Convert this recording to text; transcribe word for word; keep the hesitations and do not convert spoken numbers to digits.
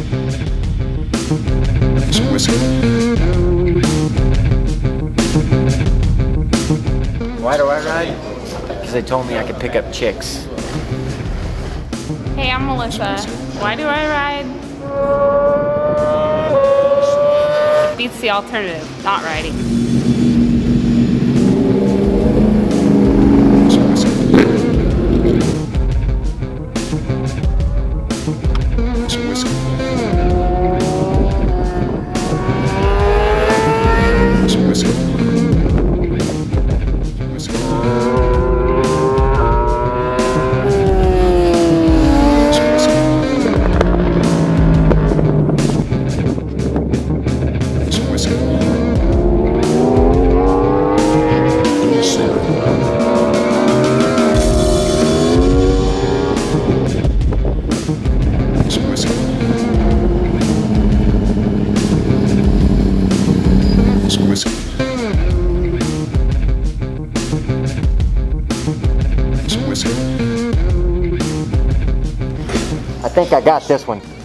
Some whiskey. Why do I ride? Because they told me I could pick up chicks. Hey, I'm Melissa. Why do I ride? Beats the alternative, not riding. Some whiskey. Some whiskey. Some whiskey. I think I got this one.